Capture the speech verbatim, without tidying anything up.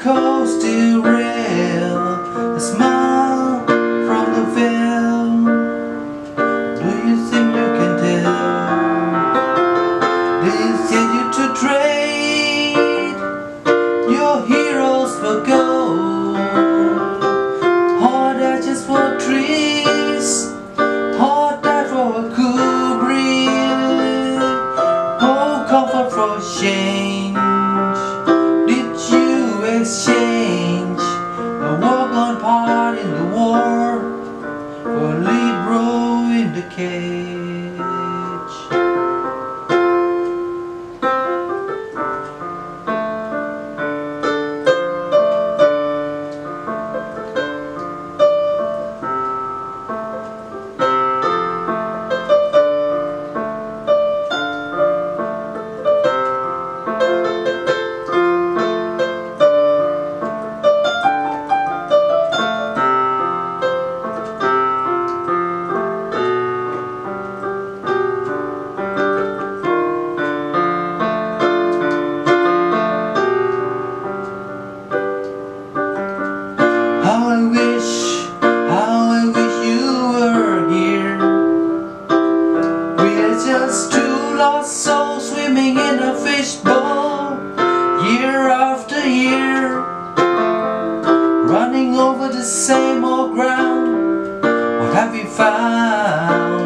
coast derail, a smile from the veil. Do you think you can tell? They send you to trade your heroes for gold, hard ashes for trees, hard die for a cool breeze, oh comfort for change. Exchange a walk-on part in the war for a lead role in the cage. How I wish, how I wish you were here. We are just two lost souls swimming in a fishbowl, year after year, running over the same old ground. What have you found?